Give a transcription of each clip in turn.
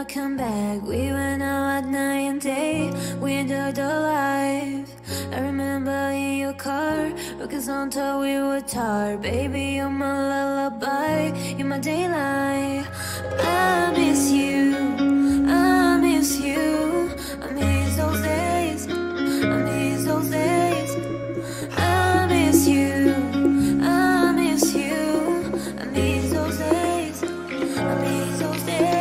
I come back. We went out at night and day, we enjoyed our life. I remember in your car, because on top we were tired. Baby, you're my lullaby, you're my daylight. I miss you, I miss you, I miss those days, I miss those days. I miss you, I miss you, I miss those days, I miss those days.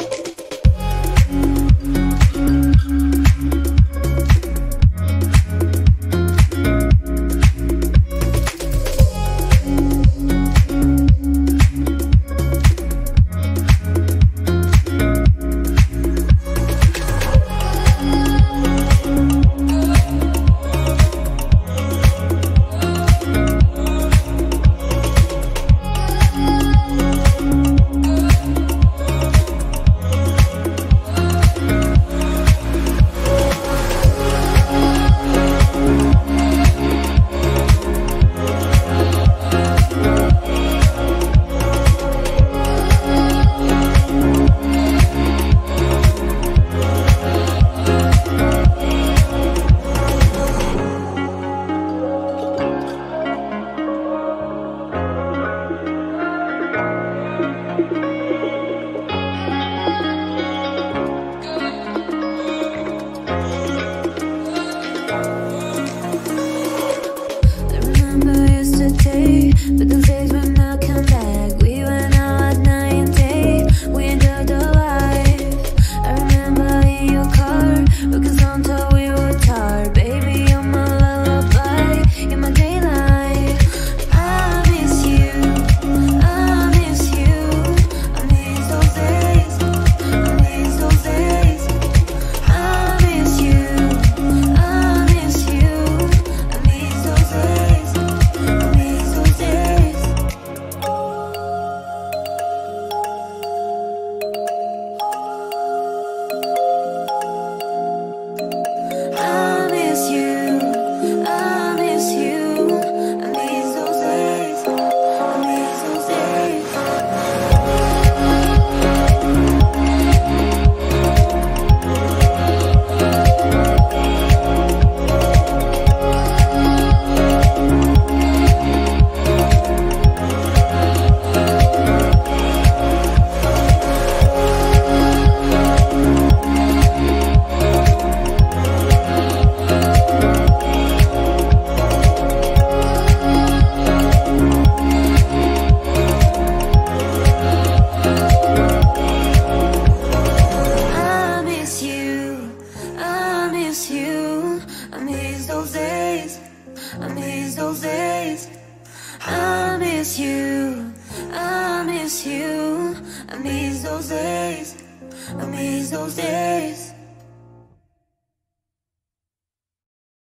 But those days when I come back, we went out at night and day, we enjoyed our life. I remember in your car, because on top we were tired. Baby, you're my lullaby, you're my daylight. I miss you, I miss you, I miss those days, I miss those days. I miss you, I miss you, I miss those days, I miss those days. I miss you, I miss you, I miss those days, I miss those days. I miss you, I miss you, I miss those days, I miss those days. I miss you, I miss you, I miss those days, I miss those days.